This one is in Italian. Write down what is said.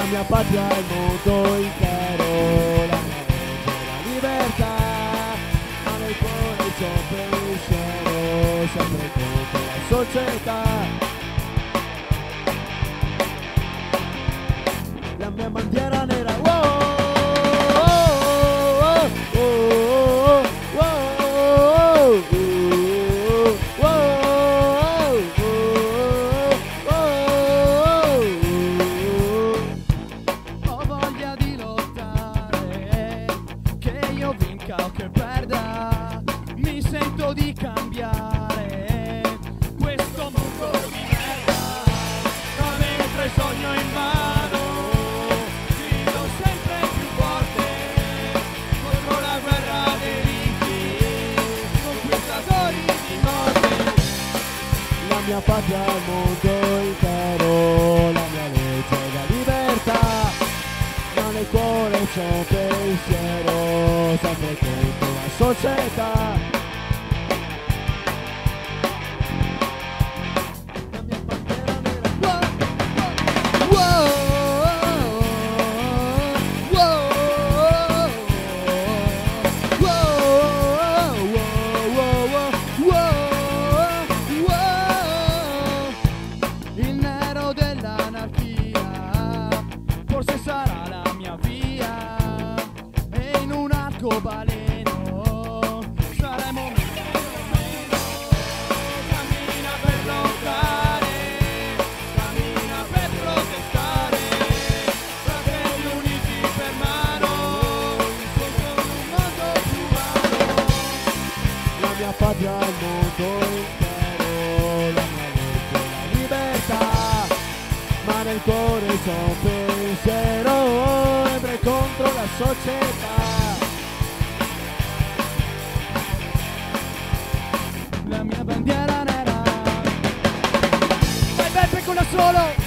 mia patria è il mondo intero, la mia legge è la libertà, ma nel cuore c'è un pensiero, sempre contro la società. La mia bandiera nera, wow, wow, wow, wow, wow, Ho voglia di lottare, che io vinca o che perda, mi sento di cambiare questo mondo di merda, ma mentre sogno in mano grido sempre più forte contro la guerra dei ricchi, conquistatori di morte. la mia patria è il mondo intero, la mia legge è la libertà, ma nel cuore c'è un pensiero, sempre contro la società. La mia bandiera nera, Wow, wow, wow, wow. Il nero dell'anarchia forse sarà la mia via, e in un arcobaleno saremo meno. Cammina per lottare, cammina per protestare, fratelli uniti per mano, incontro un mondo più umano. la mia patria è il mondo intero, la mia legge è la libertà, ma nel cuore c'è un pensiero, sempre contro la società. La mia bandiera nera. Vai Beppe con la solo.